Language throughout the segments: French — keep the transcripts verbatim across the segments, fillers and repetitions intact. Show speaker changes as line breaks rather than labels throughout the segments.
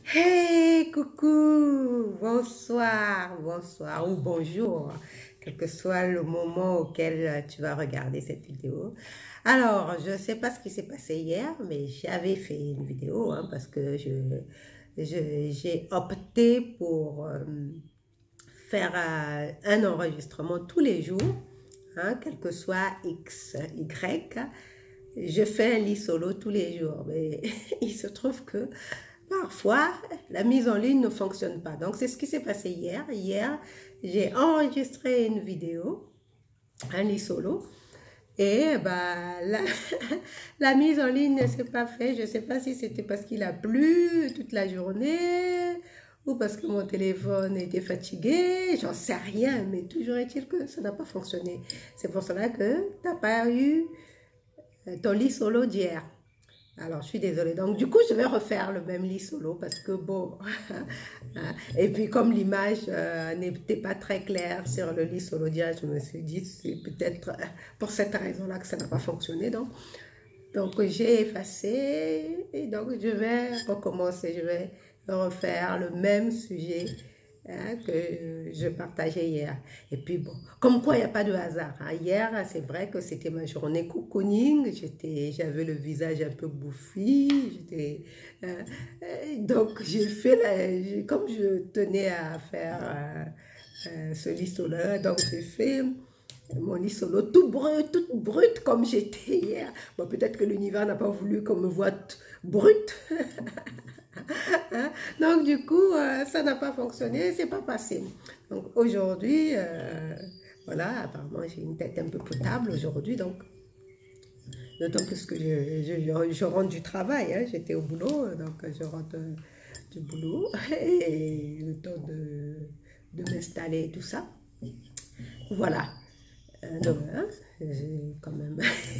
Hey, coucou, bonsoir, bonsoir ou bonjour, quel que soit le moment auquel tu vas regarder cette vidéo. Alors, je ne sais pas ce qui s'est passé hier, mais j'avais fait une vidéo hein, parce que je, je- j'ai opté pour euh, faire euh, un enregistrement tous les jours, hein, quel que soit X, Y. Je fais un lit solo tous les jours, mais il se trouve que parfois, la mise en ligne ne fonctionne pas. Donc, c'est ce qui s'est passé hier. Hier, j'ai enregistré une vidéo, un lit solo, et bah, la, la mise en ligne ne s'est pas faite. Je ne sais pas si c'était parce qu'il a plu toute la journée ou parce que mon téléphone était fatigué. J'en sais rien, mais toujours est-il que ça n'a pas fonctionné. C'est pour cela que tu n'as pas eu ton lit solo d'hier. Alors, je suis désolée. Donc, du coup, je vais refaire le même lit solo parce que bon. Et puis, comme l'image euh, n'était pas très claire sur le lit solo d'hier, je me suis dit, c'est peut-être pour cette raison-là que ça n'a pas fonctionné. Donc, donc j'ai effacé et donc je vais recommencer. Je vais refaire le même sujet hein, que je partageais hier. Et puis bon, comme quoi il n'y a pas de hasard. Hein. Hier, c'est vrai que c'était ma journée cocooning. J'avais le visage un peu bouffi. J'étais, euh, euh, donc j'ai fait, la, comme je tenais à faire euh, euh, ce lit-là, donc j'ai fait mon lit solo tout brut, toute brute comme j'étais hier. Bon, peut-être que l'univers n'a pas voulu qu'on me voie brute. Hein? Donc, du coup, euh, ça n'a pas fonctionné, c'est pas passé. Donc, aujourd'hui, euh, voilà, apparemment, j'ai une tête un peu potable aujourd'hui, donc, d'autant plus que je, je, je rentre du travail, hein, j'étais au boulot, donc je rentre euh, du boulot, et le temps de, de m'installer et tout ça. Voilà. Euh, donc, hein, j'ai quand même...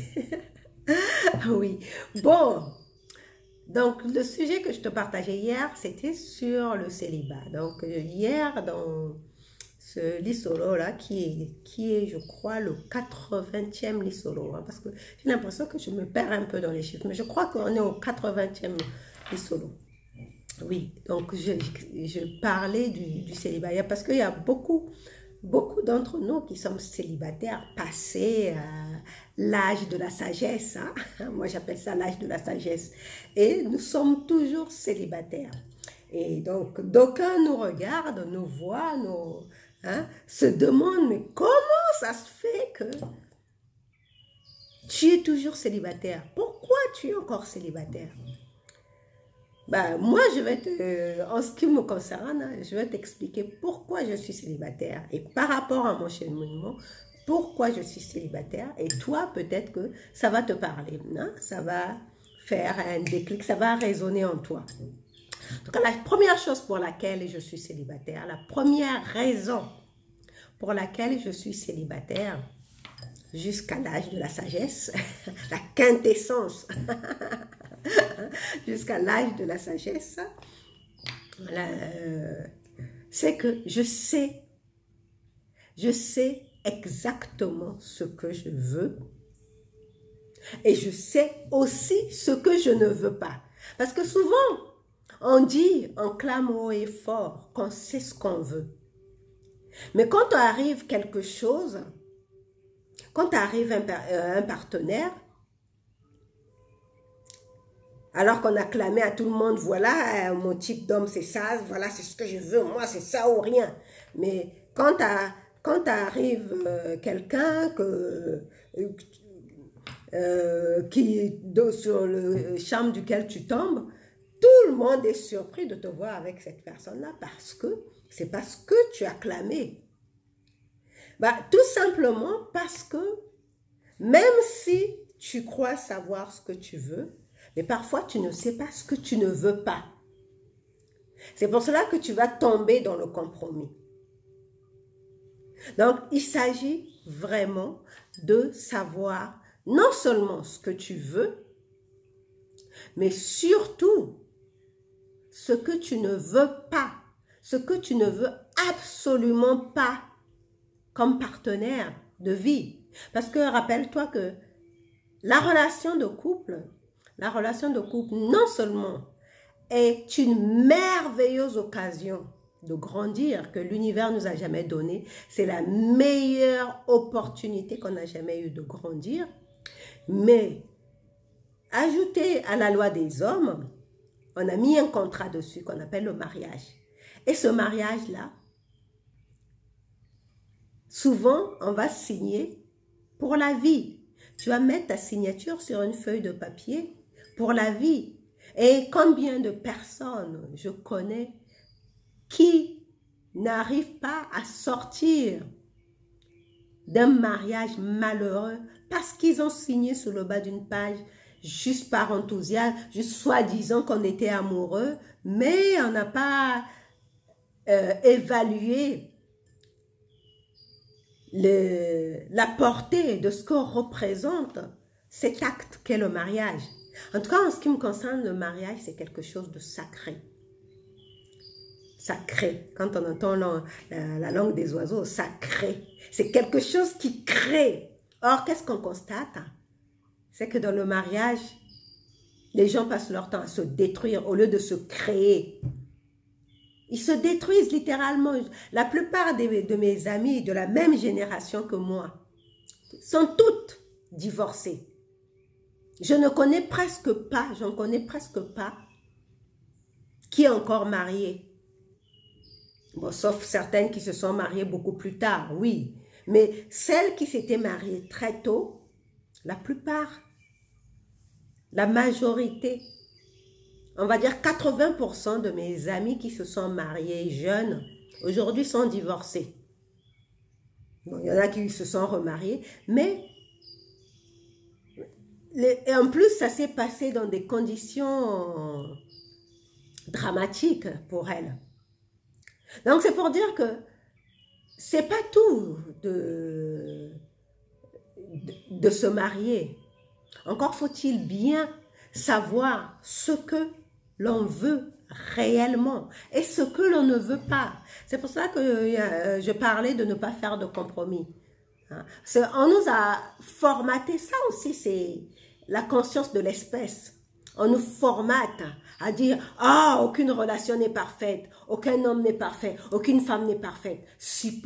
oui. Bon. Donc, le sujet que je te partageais hier, c'était sur le célibat. Donc, hier, dans ce lit solo là, qui est, qui est, je crois, le quatre-vingtième lit solo, hein, parce que j'ai l'impression que je me perds un peu dans les chiffres, mais je crois qu'on est au quatre-vingtième lit solo. Oui, donc je, je parlais du, du célibat, parce qu'il y a beaucoup, beaucoup d'entre nous qui sommes célibataires, passés à l'âge de la sagesse. Hein? Moi, j'appelle ça l'âge de la sagesse. Et nous sommes toujours célibataires. Et donc, d'aucuns nous regardent, nous voient, nous hein, se demandent, mais comment ça se fait que tu es toujours célibataire? Pourquoi tu es encore célibataire? Ben, moi, je vais te, en ce qui me concerne, je vais t'expliquer pourquoi je suis célibataire et par rapport à mon cheminement, pourquoi je suis célibataire. Et toi, peut-être que ça va te parler, hein? Ça va faire un déclic, ça va résonner en toi. Donc, la première chose pour laquelle je suis célibataire, la première raison pour laquelle je suis célibataire, jusqu'à l'âge de la sagesse, la quintessence, jusqu'à l'âge de la sagesse, euh, c'est que je sais, je sais exactement ce que je veux et je sais aussi ce que je ne veux pas. Parce que souvent, on dit, on clame haut et fort qu'on sait ce qu'on veut. Mais quand arrive quelque chose, quand arrive un, un partenaire, alors qu'on a clamé à tout le monde, voilà, euh, mon type d'homme, c'est ça, voilà, c'est ce que je veux, moi, c'est ça ou rien. Mais quand, à, quand arrive euh, quelqu'un que, euh, qui, sur le champ duquel tu tombes, tout le monde est surpris de te voir avec cette personne-là parce que c'est parce que tu as clamé. Bah, tout simplement parce que même si tu crois savoir ce que tu veux, mais parfois, tu ne sais pas ce que tu ne veux pas. C'est pour cela que tu vas tomber dans le compromis. Donc, il s'agit vraiment de savoir non seulement ce que tu veux, mais surtout ce que tu ne veux pas, ce que tu ne veux absolument pas comme partenaire de vie. Parce que rappelle-toi que la relation de couple, la relation de couple, non seulement est une merveilleuse occasion de grandir que l'univers nous a jamais donnée. C'est la meilleure opportunité qu'on a jamais eue de grandir. Mais, ajouté à la loi des hommes, on a mis un contrat dessus qu'on appelle le mariage. Et ce mariage-là, souvent, on va signer pour la vie. Tu vas mettre ta signature sur une feuille de papier pour la vie. Et combien de personnes je connais qui n'arrivent pas à sortir d'un mariage malheureux parce qu'ils ont signé sur le bas d'une page juste par enthousiasme, juste soi-disant qu'on était amoureux, mais on n'a pas euh, évalué le, la portée de ce que représente cet acte qu'est le mariage. En tout cas, en ce qui me concerne, le mariage, c'est quelque chose de sacré. Sacré. Quand on entend la, la, la langue des oiseaux, sacré. C'est quelque chose qui crée. Or, qu'est-ce qu'on constate? C'est que dans le mariage, les gens passent leur temps à se détruire au lieu de se créer. Ils se détruisent littéralement. La plupart de, de mes amis de la même génération que moi sont toutes divorcées. Je ne connais presque pas, j'en connais presque pas, qui est encore marié. Bon, sauf certaines qui se sont mariées beaucoup plus tard, oui. Mais celles qui s'étaient mariées très tôt, la plupart, la majorité, on va dire quatre-vingts pour cent de mes amis qui se sont mariés jeunes, aujourd'hui sont divorcés. Bon, il y en a qui se sont remariés, mais les, et en plus, ça s'est passé dans des conditions dramatiques pour elles. Donc, c'est pour dire que c'est pas tout de, de, de se marier. Encore faut-il bien savoir ce que l'on veut réellement et ce que l'on ne veut pas. C'est pour ça que euh, je parlais de ne pas faire de compromis. Hein? On nous a formaté, ça aussi c'est la conscience de l'espèce. On nous formate à dire « Ah, aucune relation n'est parfaite, aucun homme n'est parfait, aucune femme n'est parfaite, supporte. »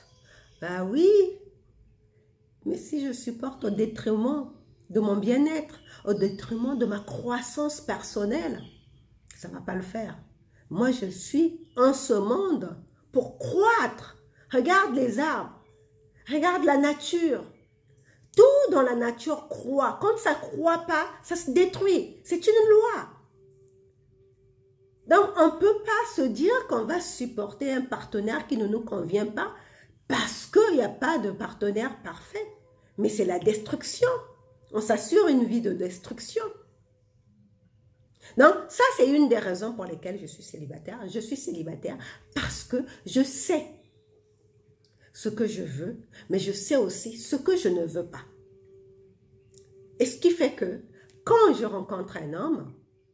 Ben oui, mais si je supporte au détriment de mon bien-être, au détriment de ma croissance personnelle, ça ne va pas le faire. Moi, je suis en ce monde pour croître. Regarde les arbres, regarde la nature. Tout dans la nature croît. Quand ça ne croît pas, ça se détruit. C'est une loi. Donc, on ne peut pas se dire qu'on va supporter un partenaire qui ne nous convient pas parce qu'il n'y a pas de partenaire parfait. Mais c'est la destruction. On s'assure une vie de destruction. Donc, ça, c'est une des raisons pour lesquelles je suis célibataire. Je suis célibataire parce que je sais ce que je veux, mais je sais aussi ce que je ne veux pas. Et ce qui fait que, quand je rencontre un homme,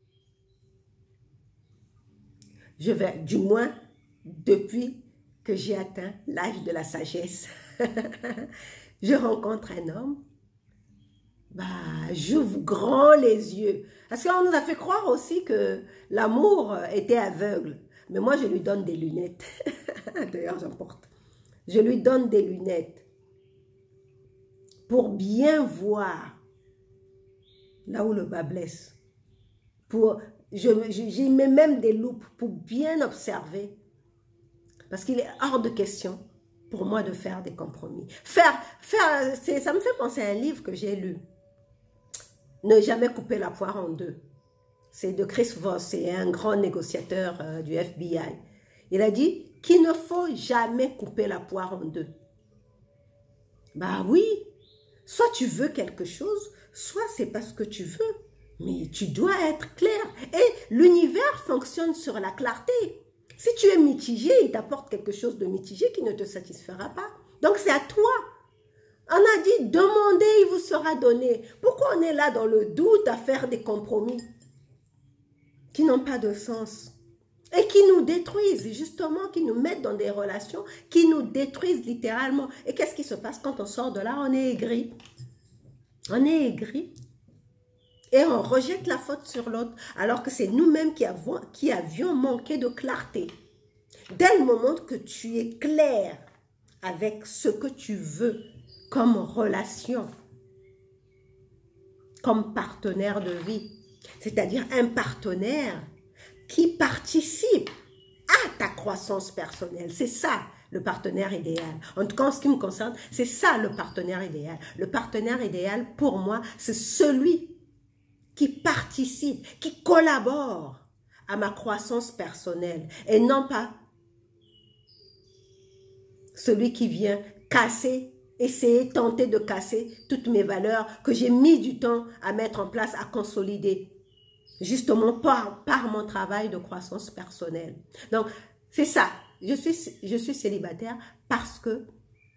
je vais, du moins, depuis que j'ai atteint l'âge de la sagesse, je rencontre un homme, bah, j'ouvre grand les yeux. Parce qu'on nous a fait croire aussi que l'amour était aveugle. Mais moi, je lui donne des lunettes. D'ailleurs, j'en porte. Je lui donne des lunettes pour bien voir là où le bas blesse. Pour, je, j'y mets même des loupes pour bien observer. Parce qu'il est hors de question pour moi de faire des compromis. Faire, faire, ça me fait penser à un livre que j'ai lu. Ne jamais couper la poire en deux. C'est de Chris Voss, c'est un grand négociateur euh, du F B I. Il a dit qu'il ne faut jamais couper la poire en deux. Bah oui, soit tu veux quelque chose, soit c'est pas ce que tu veux. Mais tu dois être clair. Et l'univers fonctionne sur la clarté. Si tu es mitigé, il t'apporte quelque chose de mitigé qui ne te satisfera pas. Donc c'est à toi. On a dit, demandez, il vous sera donné. Pourquoi on est là dans le doute à faire des compromis qui n'ont pas de sens et qui nous détruisent, justement, qui nous mettent dans des relations qui nous détruisent littéralement. Et qu'est-ce qui se passe quand on sort de là? On est aigri. On est aigri. Et on rejette la faute sur l'autre, alors que c'est nous-mêmes qui avons, qui avions manqué de clarté. Dès le moment que tu es clair avec ce que tu veux comme relation, comme partenaire de vie, c'est-à-dire un partenaire qui participe à ta croissance personnelle. C'est ça le partenaire idéal. En tout cas, en ce qui me concerne, c'est ça le partenaire idéal. Le partenaire idéal, pour moi, c'est celui qui participe, qui collabore à ma croissance personnelle et non pas celui qui vient casser, essayer, tenter de casser toutes mes valeurs que j'ai mis du temps à mettre en place, à consolider, justement par, par mon travail de croissance personnelle. Donc, c'est ça. Je suis, je suis célibataire parce que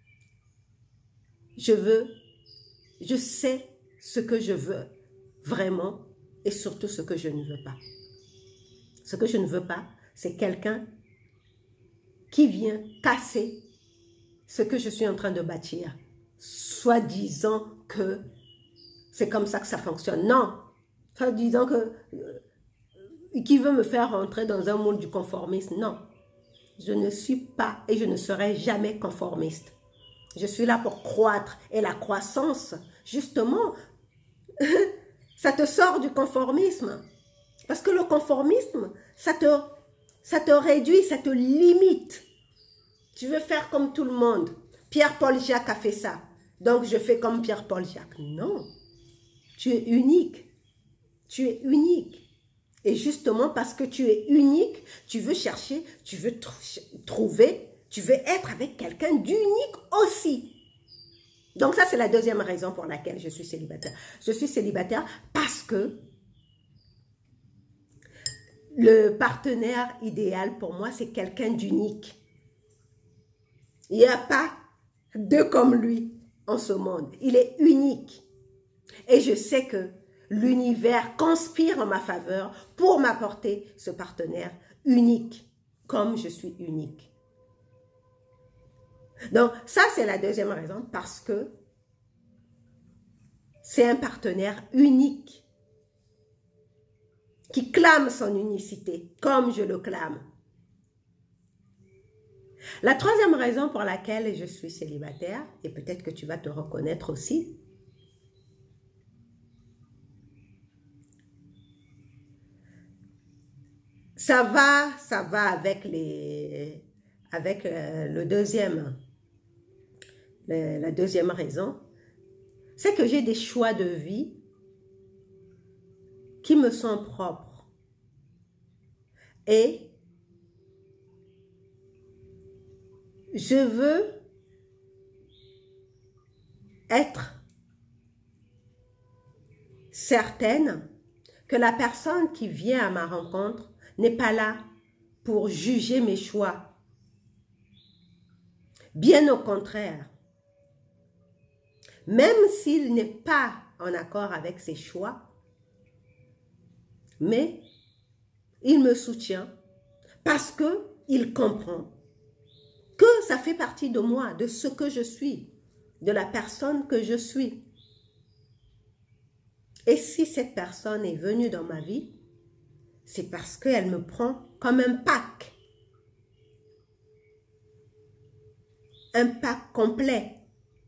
je veux, je sais ce que je veux vraiment et surtout ce que je ne veux pas. Ce que je ne veux pas, c'est quelqu'un qui vient casser ce que je suis en train de bâtir, soi-disant que c'est comme ça que ça fonctionne. Non, soi-disant que euh, qui veut me faire rentrer dans un moule du conformisme. Non, je ne suis pas et je ne serai jamais conformiste. Je suis là pour croître et la croissance, justement, ça te sort du conformisme. Parce que le conformisme, ça te, ça te réduit, ça te limite. Tu veux faire comme tout le monde. Pierre-Paul Jacques a fait ça. Donc, je fais comme Pierre-Paul Jacques. Non. Tu es unique. Tu es unique. Et justement, parce que tu es unique, tu veux chercher, tu veux tr trouver, tu veux être avec quelqu'un d'unique aussi. Donc, ça, c'est la deuxième raison pour laquelle je suis célibataire. Je suis célibataire parce que le partenaire idéal pour moi, c'est quelqu'un d'unique. Il n'y a pas deux comme lui en ce monde. Il est unique. Et je sais que l'univers conspire en ma faveur pour m'apporter ce partenaire unique, comme je suis unique. Donc, ça, c'est la deuxième raison, parce que c'est un partenaire unique qui clame son unicité, comme je le clame. La troisième raison pour laquelle je suis célibataire, et peut-être que tu vas te reconnaître aussi, ça va, ça va avec, les, avec euh, le deuxième, le, la deuxième raison, c'est que j'ai des choix de vie qui me sont propres. Et je veux être certaine que la personne qui vient à ma rencontre n'est pas là pour juger mes choix. Bien au contraire, même s'il n'est pas en accord avec ses choix, mais il me soutient parce qu'il comprend que ça fait partie de moi, de ce que je suis, de la personne que je suis. Et si cette personne est venue dans ma vie, c'est parce qu'elle me prend comme un pack. Un pack complet.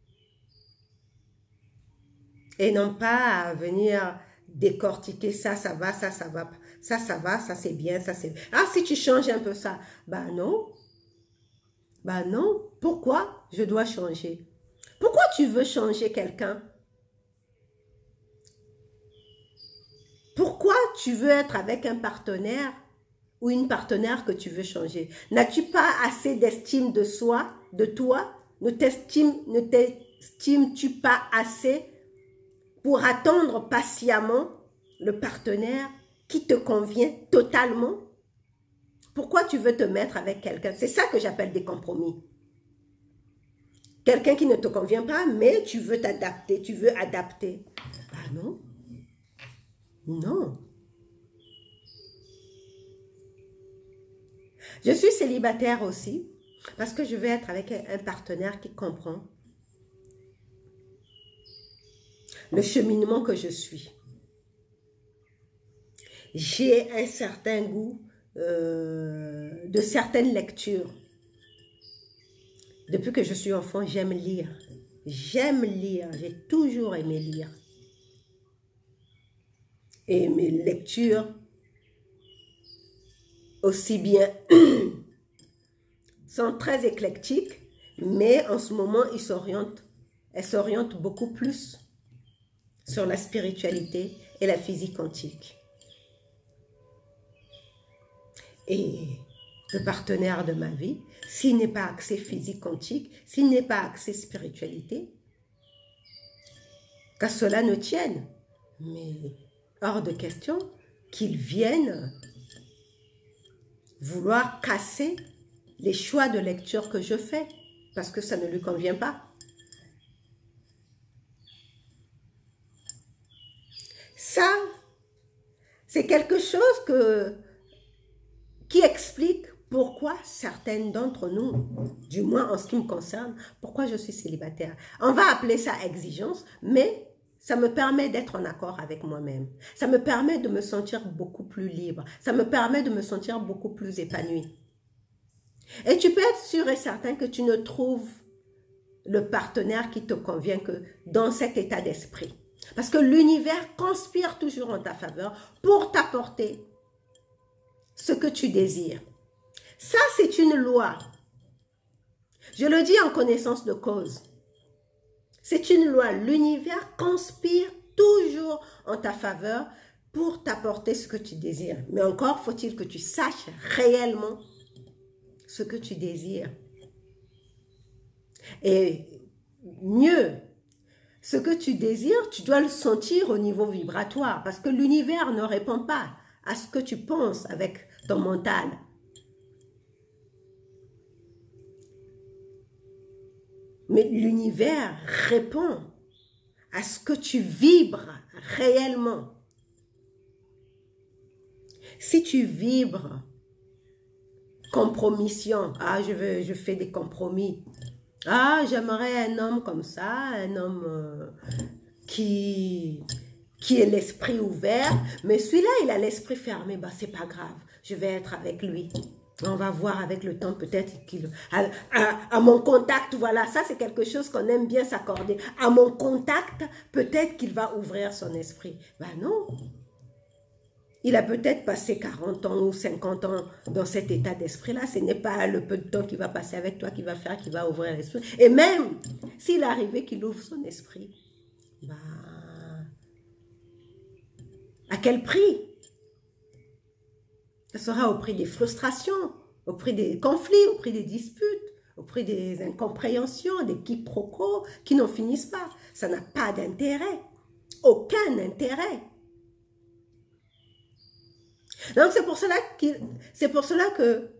Et non pas à venir décortiquer ça, ça va, ça, ça va. Ça, ça va, ça c'est bien, ça c'est... Ah, si tu changes un peu ça. Ben non. Ben non. Pourquoi je dois changer? Pourquoi tu veux changer quelqu'un? Pourquoi tu veux être avec un partenaire ou une partenaire que tu veux changer? N'as-tu pas assez d'estime de soi, de toi? Ne t'estimes-tu pas assez pour attendre patiemment le partenaire qui te convient totalement? Pourquoi tu veux te mettre avec quelqu'un? C'est ça que j'appelle des compromis. Quelqu'un qui ne te convient pas, mais tu veux t'adapter, tu veux adapter. Ah non. Non. Je suis célibataire aussi parce que je veux être avec un partenaire qui comprend le cheminement que je suis. j'ai un certain goût euh, de certaines lectures. Depuis que je suis enfant, j'aime lire. J'aime lire. J'ai toujours aimé lire. Et mes lectures, aussi bien, sont très éclectiques, mais en ce moment, ils s'orientent, elles s'orientent beaucoup plus sur la spiritualité et la physique quantique. Et le partenaire de ma vie, s'il n'est pas axé physique quantique, s'il n'est pas axé spiritualité, qu'à cela ne tienne. Mais hors de question qu'il vienne vouloir casser les choix de lecture que je fais, parce que ça ne lui convient pas. Ça, c'est quelque chose que, qui explique pourquoi certaines d'entre nous, du moins en ce qui me concerne, pourquoi je suis célibataire. On va appeler ça exigence, mais ça me permet d'être en accord avec moi-même. Ça me permet de me sentir beaucoup plus libre. Ça me permet de me sentir beaucoup plus épanouie. Et tu peux être sûr et certain que tu ne trouves le partenaire qui te convient que dans cet état d'esprit. Parce que l'univers conspire toujours en ta faveur pour t'apporter ce que tu désires. Ça, c'est une loi. Je le dis en connaissance de cause. C'est une loi. L'univers conspire toujours en ta faveur pour t'apporter ce que tu désires. Mais encore faut-il que tu saches réellement ce que tu désires. Et mieux, ce que tu désires, tu dois le sentir au niveau vibratoire. Parce que l'univers ne répond pas à ce que tu penses avec ton mental. Mais l'univers répond à ce que tu vibres réellement. Si tu vibres compromission, ah je, veux, je fais des compromis, ah j'aimerais un homme comme ça, un homme euh, qui, qui est l'esprit ouvert, mais celui-là il a l'esprit fermé, bah c'est pas grave, je vais être avec lui. On va voir avec le temps peut-être qu'il... À, à, à mon contact, voilà, ça c'est quelque chose qu'on aime bien s'accorder. À mon contact, peut-être qu'il va ouvrir son esprit. Ben non. Il a peut-être passé quarante ans ou cinquante ans dans cet état d'esprit-là. Ce n'est pas le peu de temps qu'il va passer avec toi qui va faire, qui va ouvrir l'esprit. Et même s'il arrivait qu'il ouvre son esprit, ben, à quel prix? Ça sera au prix des frustrations, au prix des conflits, au prix des disputes, au prix des incompréhensions, des quiproquos qui n'en finissent pas. Ça n'a pas d'intérêt, aucun intérêt. Donc c'est pour cela qu'il, c'est pour cela que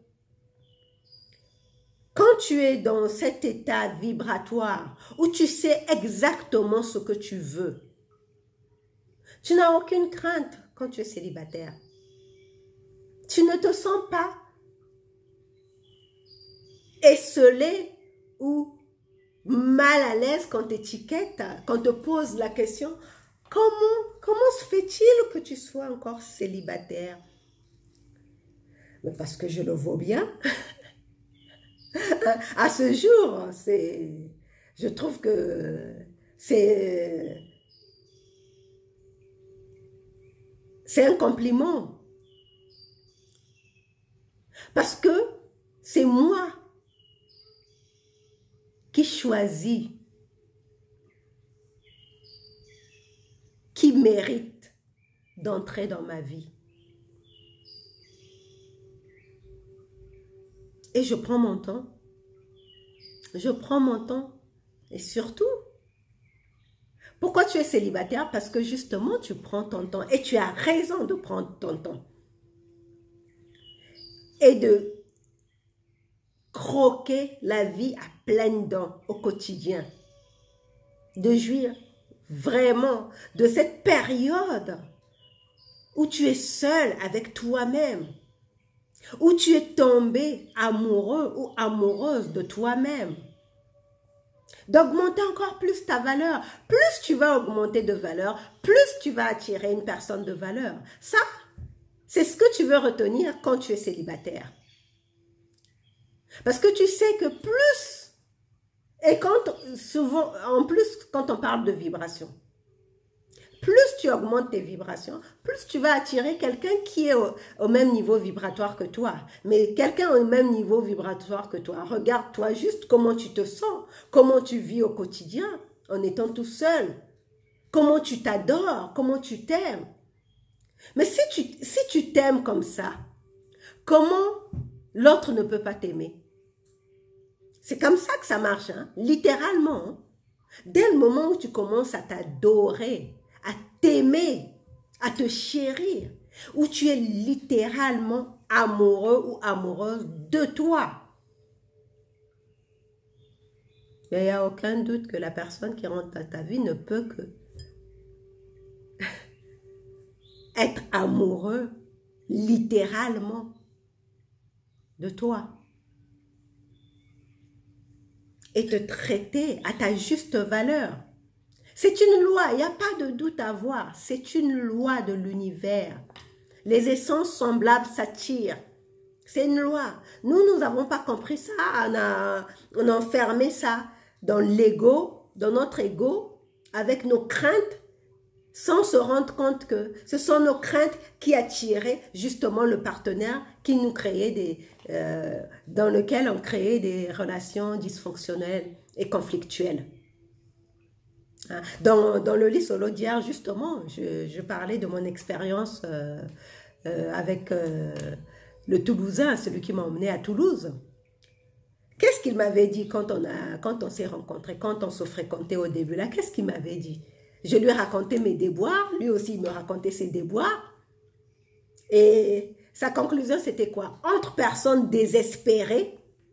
quand tu es dans cet état vibratoire où tu sais exactement ce que tu veux, tu n'as aucune crainte quand tu es célibataire. Tu ne te sens pas esselé ou mal à l'aise quand t'étiquette, quand te pose la question, comment, comment se fait-il que tu sois encore célibataire? Mais parce que je le vaux bien. À ce jour, c'est, je trouve que c'est, c'est un compliment. Parce que c'est moi qui choisis, qui mérite d'entrer dans ma vie. Et je prends mon temps. Je prends mon temps. Et surtout, pourquoi tu es célibataire? Parce que justement, tu prends ton temps. Et tu as raison de prendre ton temps. Et de croquer la vie à pleines dents au quotidien. De jouir vraiment de cette période où tu es seul avec toi-même. Où tu es tombé amoureux ou amoureuse de toi-même. D'augmenter encore plus ta valeur. Plus tu vas augmenter de valeur, plus tu vas attirer une personne de valeur. Ça, C'est ce que tu veux retenir quand tu es célibataire. Parce que tu sais que plus, et quand souvent, en plus quand on parle de vibration, plus tu augmentes tes vibrations, plus tu vas attirer quelqu'un qui est au, au même niveau vibratoire que toi. Mais quelqu'un au même niveau vibratoire que toi, regarde-toi juste comment tu te sens, comment tu vis au quotidien en étant tout seul, comment tu t'adores, comment tu t'aimes. Mais si tu si tu t'aimes comme ça, comment l'autre ne peut pas t'aimer? C'est comme ça que ça marche, hein? Littéralement. Hein? Dès le moment où tu commences à t'adorer, à t'aimer, à te chérir, où tu es littéralement amoureux ou amoureuse de toi. Mais il n'y a aucun doute que la personne qui rentre dans ta vie ne peut que être amoureux, littéralement, de toi. Et te traiter à ta juste valeur. C'est une loi, il n'y a pas de doute à avoir. C'est une loi de l'univers. Les essences semblables s'attirent. C'est une loi. Nous, nous n'avons pas compris ça. On a, on a enfermé ça dans l'ego, dans notre ego, avec nos craintes, sans se rendre compte que ce sont nos craintes qui attiraient justement le partenaire qui nous créait des, euh, dans lequel on créait des relations dysfonctionnelles et conflictuelles. Dans, dans le lit solo d'hier, justement, je, je parlais de mon expérience euh, euh, avec euh, le Toulousain, celui qui m'a emmené à Toulouse. Qu'est-ce qu'il m'avait dit quand on, a, quand on s'est rencontrés, quand on se fréquentait au début là? Qu'est-ce qu'il m'avait dit? Je lui ai raconté mes déboires, lui aussi il me racontait ses déboires. Et sa conclusion c'était quoi? Entre personnes désespérées,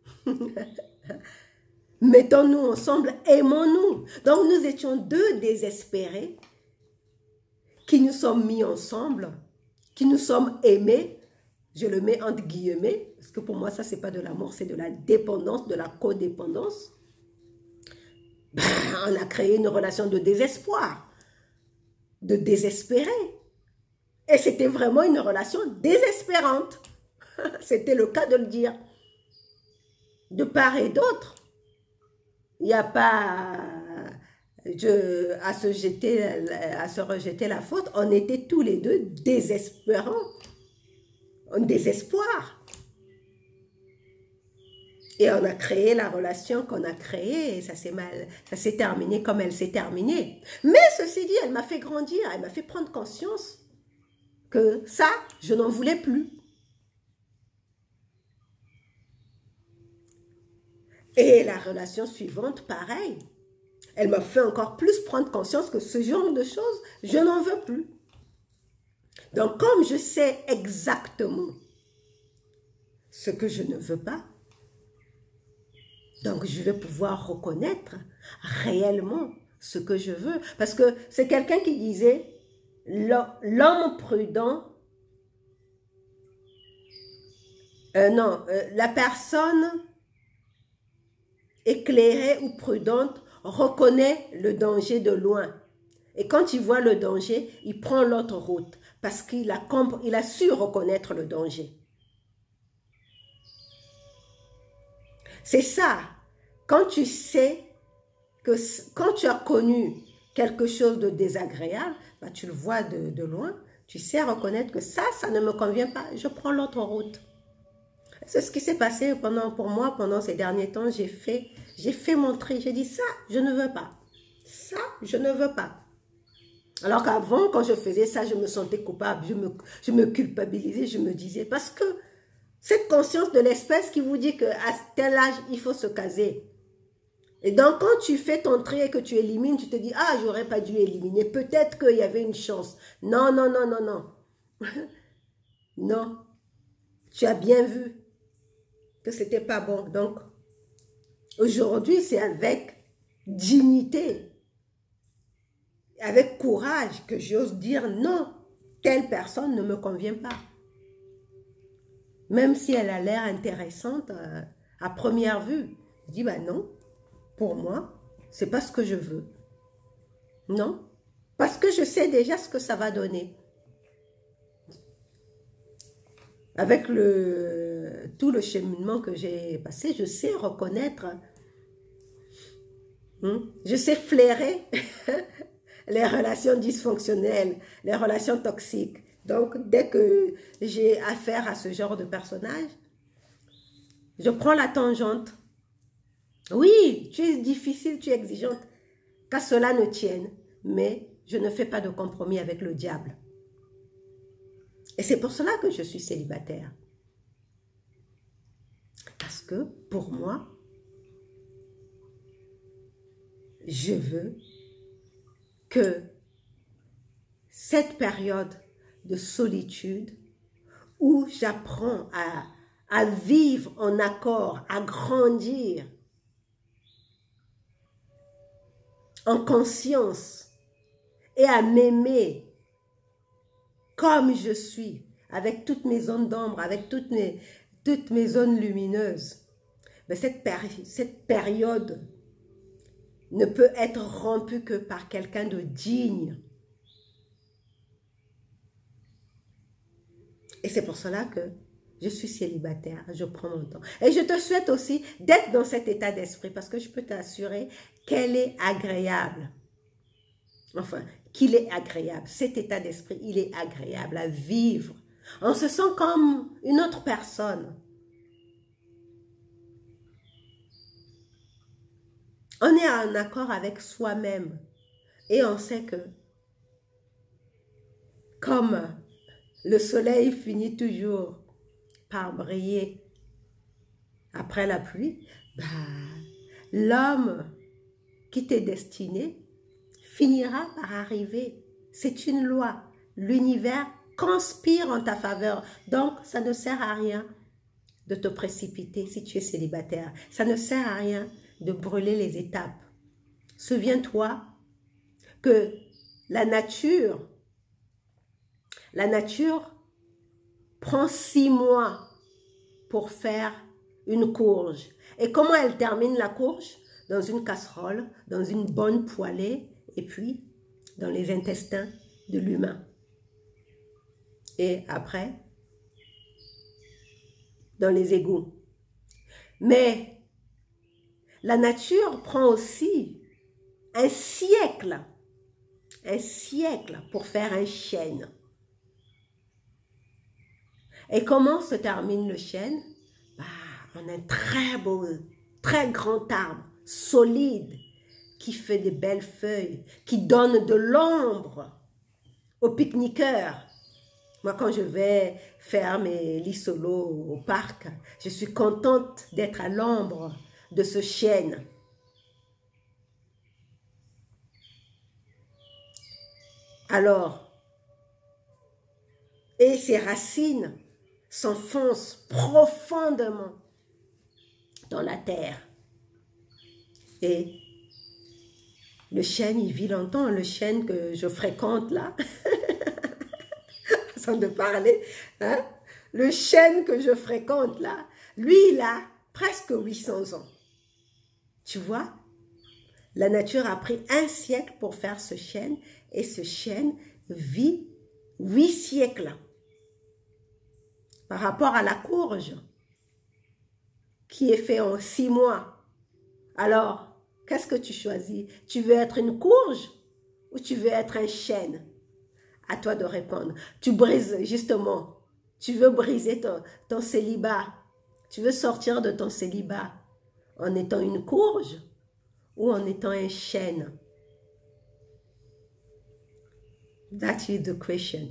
mettons-nous ensemble, aimons-nous. Donc nous étions deux désespérés qui nous sommes mis ensemble, qui nous sommes aimés. Je le mets entre guillemets, parce que pour moi ça c'est pas de l'amour, c'est de la dépendance, de la codépendance. Ben, on a créé une relation de désespoir, de désespéré. Et c'était vraiment une relation désespérante. C'était le cas de le dire. De part et d'autre. Il n'y a pas je, à, se jeter, à se rejeter la faute. On était tous les deux désespérants. En désespoir. Et on a créé la relation qu'on a créée et ça s'est mal, ça s'est terminé comme elle s'est terminée. Mais ceci dit, elle m'a fait grandir, elle m'a fait prendre conscience que ça, je n'en voulais plus. Et la relation suivante, pareil. Elle m'a fait encore plus prendre conscience que ce genre de choses, je n'en veux plus. Donc, comme je sais exactement ce que je ne veux pas, donc je vais pouvoir reconnaître réellement ce que je veux. Parce que c'est quelqu'un qui disait, l'homme prudent, euh, non, euh, la personne éclairée ou prudente reconnaît le danger de loin. Et quand il voit le danger, il prend l'autre route parce qu'il a, il a su reconnaître le danger. C'est ça. Quand tu sais que quand tu as connu quelque chose de désagréable, bah, tu le vois de, de loin, tu sais reconnaître que ça, ça ne me convient pas, je prends l'autre route. C'est ce qui s'est passé pendant, pour moi pendant ces derniers temps. J'ai fait, j'ai fait mon tri, j'ai dit ça, je ne veux pas. Ça, je ne veux pas. Alors qu'avant, quand je faisais ça, je me sentais coupable, je me, je me culpabilisais, je me disais, parce que cette conscience de l'espèce qui vous dit qu'à tel âge, il faut se caser. Et donc, quand tu fais ton tri et que tu élimines, tu te dis, ah, j'aurais pas dû éliminer, peut-être qu'il y avait une chance. Non, non, non, non, non. Non. Tu as bien vu que c'était pas bon. Donc, aujourd'hui, c'est avec dignité, avec courage que j'ose dire non, telle personne ne me convient pas. Même si elle a l'air intéressante euh, à première vue. Je dis, bah non, pour moi, c'est pas ce que je veux. Non, parce que je sais déjà ce que ça va donner. avec le, tout le cheminement que j'ai passé, je sais reconnaître, hein, je sais flairer les relations dysfonctionnelles, les relations toxiques. Donc, dès que j'ai affaire à ce genre de personnage, je prends la tangente. Oui, tu es difficile, tu es exigeante, qu'à cela ne tienne, mais je ne fais pas de compromis avec le diable. Et c'est pour cela que je suis célibataire. Parce que, pour moi, je veux que cette période de solitude où j'apprends à, à vivre en accord, à grandir en conscience et à m'aimer comme je suis, avec toutes mes zones d'ombre, avec toutes mes, toutes mes zones lumineuses. Mais cette, péri cette période ne peut être rompue que par quelqu'un de digne. Et c'est pour cela que je suis célibataire, je prends mon temps. Et je te souhaite aussi d'être dans cet état d'esprit parce que je peux t'assurer qu'elle est agréable. Enfin, qu'il est agréable. Cet état d'esprit, il est agréable à vivre. On se sent comme une autre personne. On est en accord avec soi-même. Et on sait que, comme le soleil finit toujours par briller après la pluie, bah, l'homme qui t'est destiné finira par arriver. C'est une loi. L'univers conspire en ta faveur. Donc, ça ne sert à rien de te précipiter si tu es célibataire. Ça ne sert à rien de brûler les étapes. Souviens-toi que la nature, la nature prend six mois pour faire une courge. Et comment elle termine la courge? Dans une casserole, dans une bonne poêlée, et puis dans les intestins de l'humain. Et après, dans les égouts. Mais la nature prend aussi un siècle, un siècle pour faire un chêne. Et comment se termine le chêne? Bah, on a un très beau, très grand arbre, solide, qui fait des belles feuilles, qui donne de l'ombre aux pique-niqueurs. Moi, quand je vais faire mes lits solos au parc, je suis contente d'être à l'ombre de ce chêne. Alors, et ses racines s'enfoncent profondément dans la terre. Et le chêne, il vit longtemps, le chêne que je fréquente là, sans de parler, hein? Le chêne que je fréquente là, lui, il a presque huit cents ans. Tu vois, la nature a pris un siècle pour faire ce chêne et ce chêne vit huit siècles. Par rapport à la courge, qui est fait en six mois. Alors, qu'est-ce que tu choisis? Tu veux être une courge ou tu veux être un chêne? À toi de répondre. Tu brises, justement, tu veux briser ton, ton célibat. Tu veux sortir de ton célibat en étant une courge ou en étant un chêne? That is the question.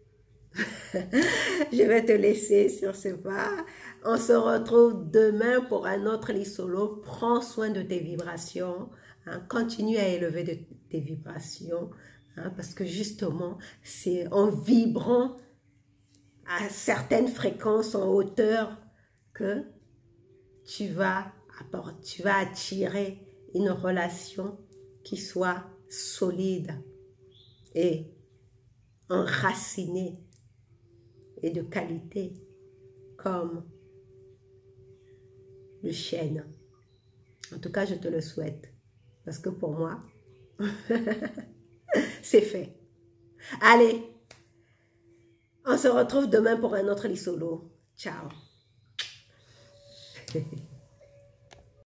Je vais te laisser sur ce pas. On se retrouve demain pour un autre lit solo. Prends soin de tes vibrations. Hein. Continue à élever de, tes vibrations. Hein, parce que justement, c'est en vibrant à certaines fréquences, en hauteur, que tu vas, tu vas attirer une relation qui soit solide et enracinée et de qualité comme le chêne. En tout cas, je te le souhaite parce que pour moi, c'est fait. Allez,
On se retrouve demain pour un autre lit solo. Ciao.